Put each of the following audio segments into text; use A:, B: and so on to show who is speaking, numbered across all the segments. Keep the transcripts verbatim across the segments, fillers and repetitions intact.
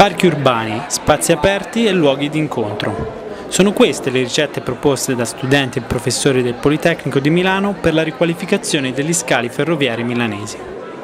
A: Parchi urbani, spazi aperti e luoghi di incontro. Sono queste le ricette proposte da studenti e professori del Politecnico di Milano per la riqualificazione degli scali ferroviari milanesi.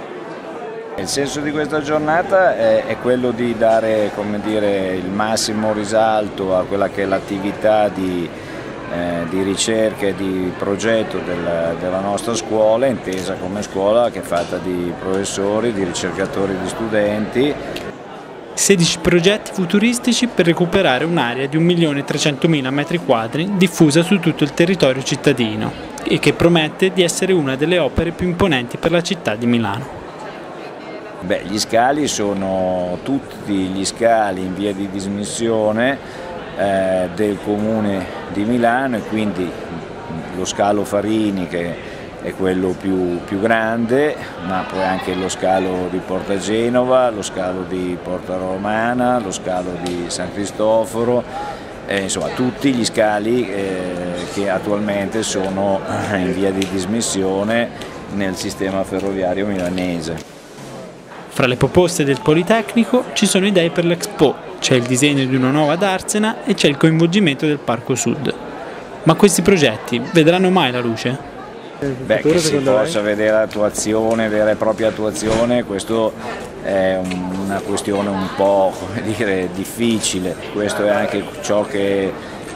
B: Il senso di questa giornata è, è quello di dare, come dire, il massimo risalto a quella che è l'attività di, eh, di ricerca e di progetto della, della nostra scuola, intesa come scuola che è fatta di professori, di ricercatori e di studenti.
A: sedici progetti futuristici per recuperare un'area di un milione trecentomila metri quadri diffusa su tutto il territorio cittadino e che promette di essere una delle opere più imponenti per la città di Milano.
B: Beh, gli scali sono tutti gli scali in via di dismissione eh, del Comune di Milano, e quindi lo scalo Farini, che è quello più, più grande, ma poi anche lo scalo di Porta Genova, lo scalo di Porta Romana, lo scalo di San Cristoforo, eh, insomma tutti gli scali eh, che attualmente sono in via di dismissione nel sistema ferroviario milanese.
A: Fra le proposte del Politecnico ci sono idee per l'Expo, c'è il disegno di una nuova darsena e c'è il coinvolgimento del Parco Sud. Ma questi progetti vedranno mai la luce?
B: Beh, che si possa vedere attuazione, vera e propria attuazione, questo è una questione un po', come dire, difficile. Questo è anche ciò che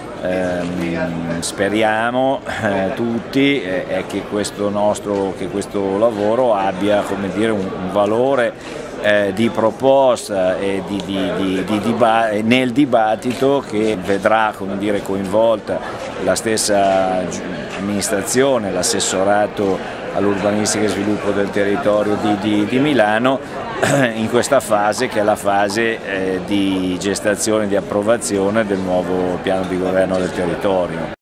B: ehm, speriamo eh, tutti, è, è che questo nostro che questo lavoro abbia, come dire, un, un valore eh, di proposta e di, di, di, di diba nel dibattito, che vedrà, come dire, coinvolta la stessa amministrazione, l'assessorato all'urbanistica e sviluppo del territorio di, di, di Milano in questa fase, che è la fase eh, di gestazione e di approvazione del nuovo piano di governo del territorio.